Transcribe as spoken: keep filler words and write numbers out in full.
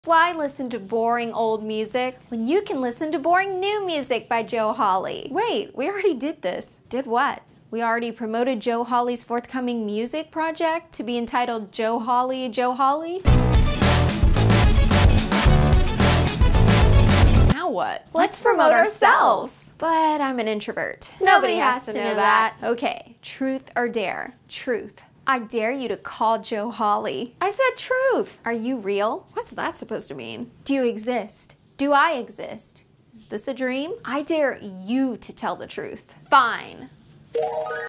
Why listen to boring old music when you can listen to boring new music by Joe Hawley? Wait, we already did this. Did what? We already promoted Joe Hawley's forthcoming music project to be entitled Joe Hawley, Joe Hawley? Now what? Let's promote ourselves. But I'm an introvert. Nobody has to know that. Okay, truth or dare? Truth. I dare you to call Joe Hawley. I said truth. Are you real? What's that supposed to mean? Do you exist? Do I exist? Is this a dream? I dare you to tell the truth. Fine.